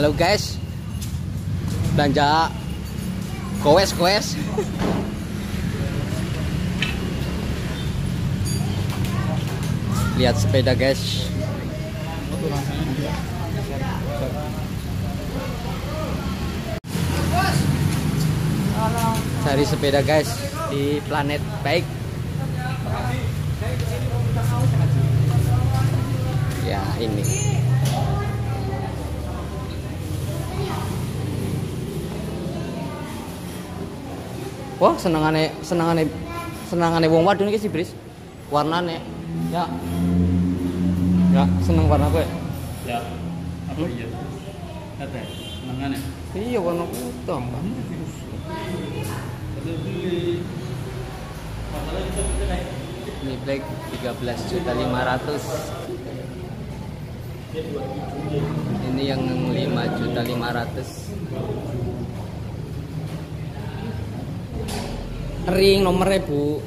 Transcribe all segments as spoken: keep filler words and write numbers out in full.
Halo guys, belanja goes goes. Lihat sepeda guys. Cari sepeda guys di Planet Bike. Ya ini. Wah, senengane senengane senengane wong wadon iki sih, Bris. Warnane. Ya. Ya, seneng warna kowe. Ya. Apa hmm? Iya? Kata senengane. Iya, warna putih. Ini black tiga belas juta lima ratus. Ini yang lima juta lima ratus. Ring nomornya Bu.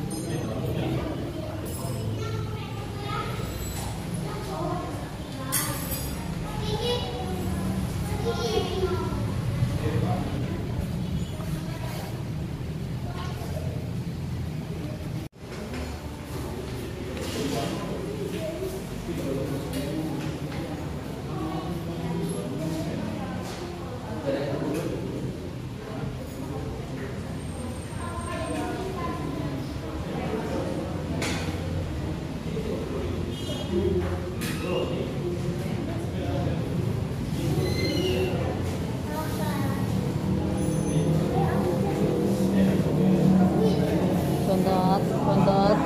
Kontot, kontot.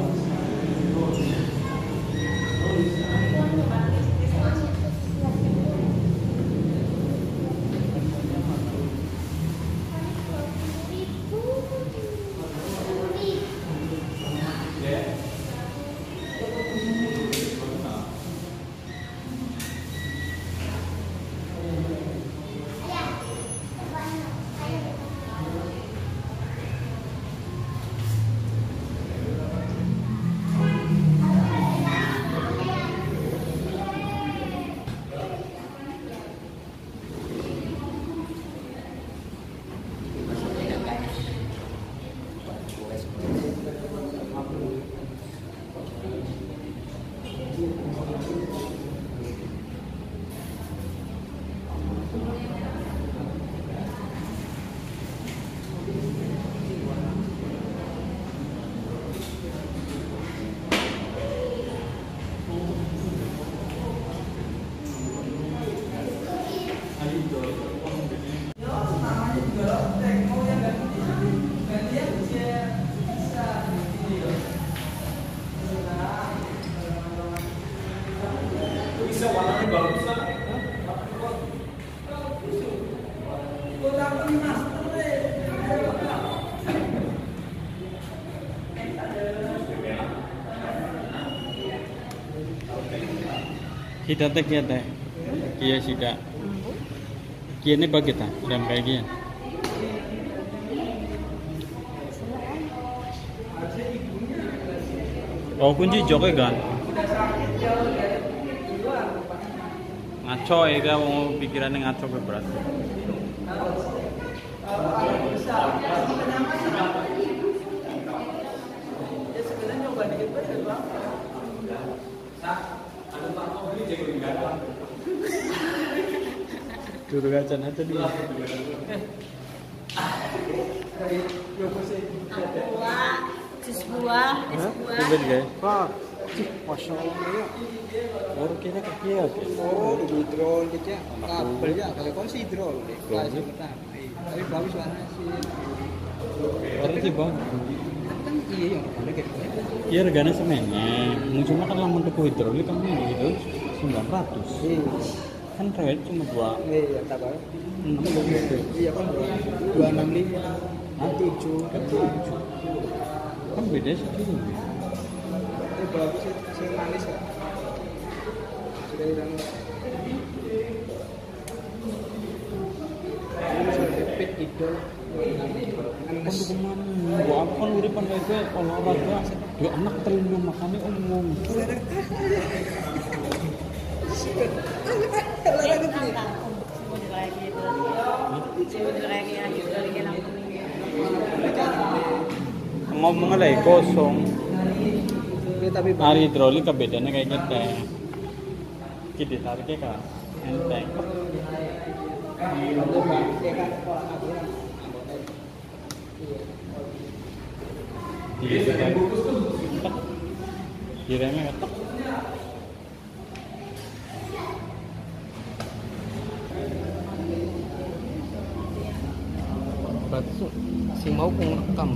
Kita teh kia teh, kia sida, kia ini bagi ta, dan kayak gini. Oh kunci joknya kan, ngaco ya kan, mau pikirannya ngaco berat. Turu kacan aja dia. Buah, jus buah, es buah. Coba deh. Pak, masya Allah ya. Baru kira kaki ya. Oh, hidrol gitu ya. Kabel ya, kalau kon sih hidrol. Kelas pertama. Tapi bagus warna sih. Baru sih bang. Kan iya yang ada kayak gitu. Iya regane semennya. Cuma kan lamun tuku hidrolik kan gitu sembilan ratus. Kan rate cuma dua. Iya, tak apa. enam gitu. Iya kan dua enam lima, tujuh, tujuh. Kan beda sih gitu. Itu bagus sih, sih manis ya. Sudah hilang. Ini sudah pet hidrol. Kan kemana? Gua apa kan uripan kayak olahraga. Dua anak terlalu makannya umum. Olahraga kayak gitu. Sebenarnya kayak gitu lagi lampu ini. Ngomong lagi kosong. Oke, tapi Hari hidrolik bedanya kayak gitu. Kita tariknya kan enteng. Diremnya ketok. Berarti si mau ngekam.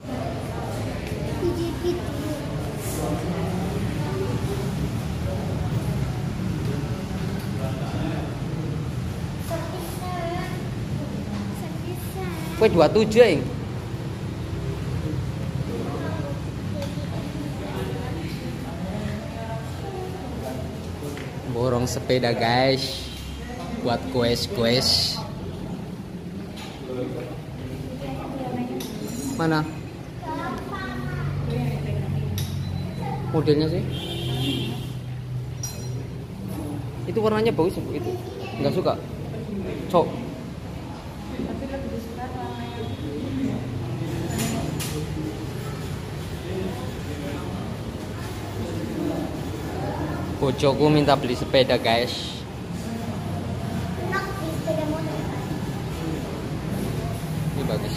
Kue dua puluh tujuh ing. Borong sepeda guys, buat kues-kues. Mana? Modelnya sih? Itu warnanya bagus Bu itu. Enggak suka. Cok. Bojoku minta beli sepeda guys. Ini bagus.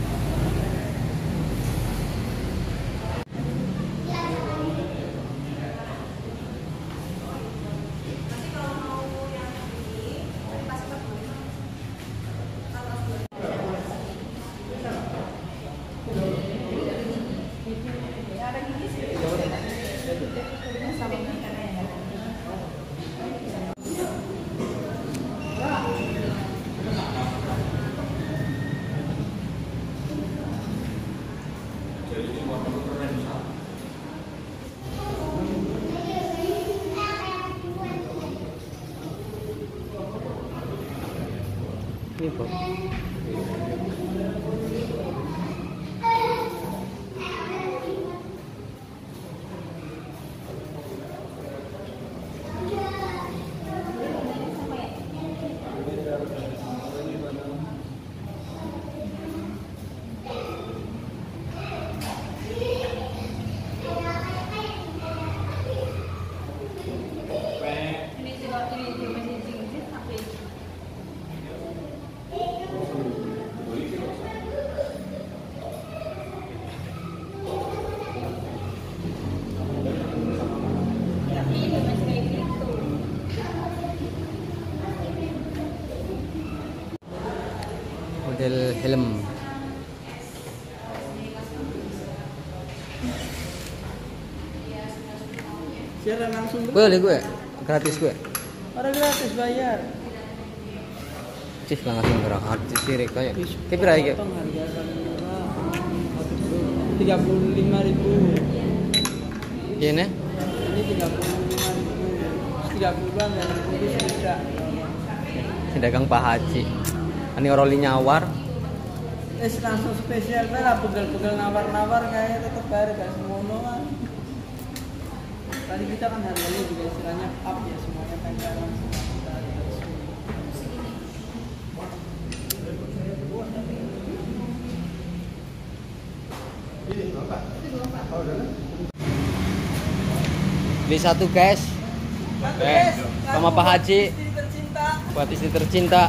Ini Bos. Model helm. Siaran langsung dulu. Boleh gue, gratis gue. Orang gratis bayar. Cih langsung gerak artis sirik kayak. Tapi rai kayak. Potong harga paling murah. tiga puluh lima ribu. Iya nih. Ini tiga puluh lima ribu. tiga puluh bang dan itu tidak. Si dagang Pak Haji. Ini oroli nyawar. Es langsung spesial lah, pegel-pegel nawar-nawar kayak tetap bayar gak semono kan. Tadi kita kan harganya juga istilahnya up ya, semuanya pengen langsung kita harga Beli satu guys. Eh, sama Pak Haji. Istri tercinta. Buat istri tercinta.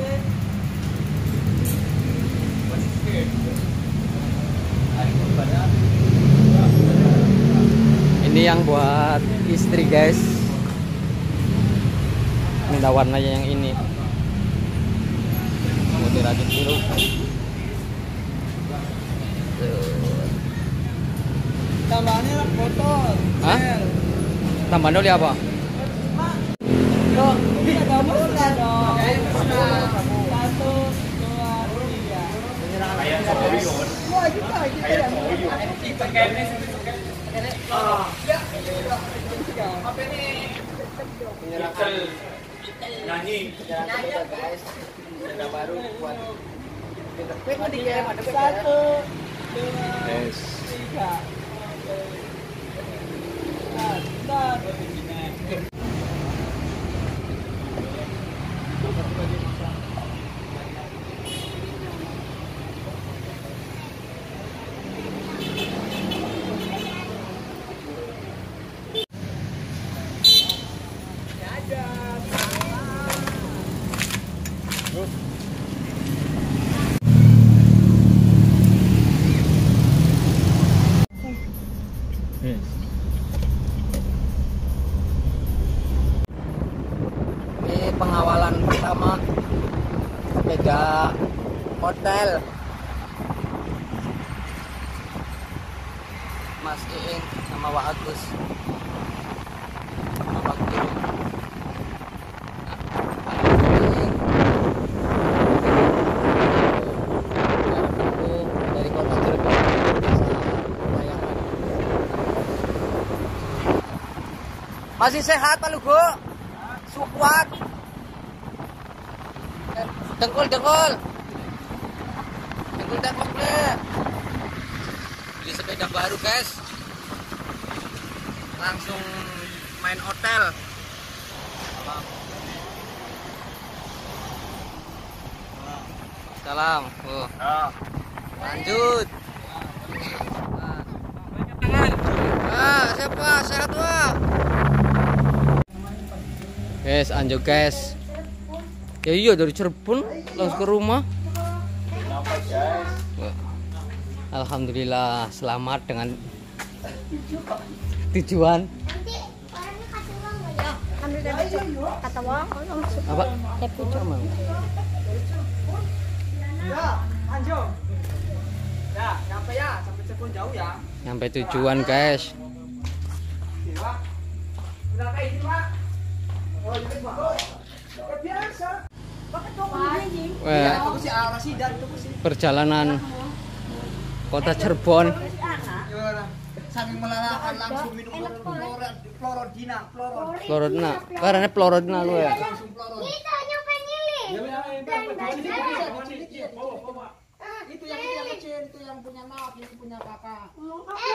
Ini yang buat istri guys. Minta warnanya yang ini. Mau dirajut dulu. Tambahannya motor. Hah? Tambahan oli apa? Dok, ini ada mesra dong. Satu, dua, tiga. Kayak Soyo. Wah, kita kita yang kita kayaknya apa ini? Nyanyi. Guys. Ada baru buat satu, dua, tiga. Nah, nah. hotel. Mas Iin sama Wak Agus. Bapak Guru. Dari kota Cirebon. Masih sehat Pak Lugo? Kuat. Dengkul, dengkul. Dengkul dengkul deh. Beli sepeda baru guys. Langsung main hotel. Salam. Oh. Lanjut. Ah, siapa? Sehat Wak. Guys, anjok guys. Ya iya dari Cirebon langsung ke rumah. Alhamdulillah selamat dengan tujuan. Ambil dari kata uang. Apa? Ya, anjong. Ya, nyampe ya, sampai Cirebon jauh ya. Nyampe tujuan guys. Udah kayak ini Pak. Oh, ini Pak. Biasa. Wah, perjalanan kota Cirebon. Saking melelahkan langsung minum Florodina, Florodina, karena Florodina lu ya. Kita nyampe nyili. Itu yang kecil, itu yang punya maaf, itu punya kakak.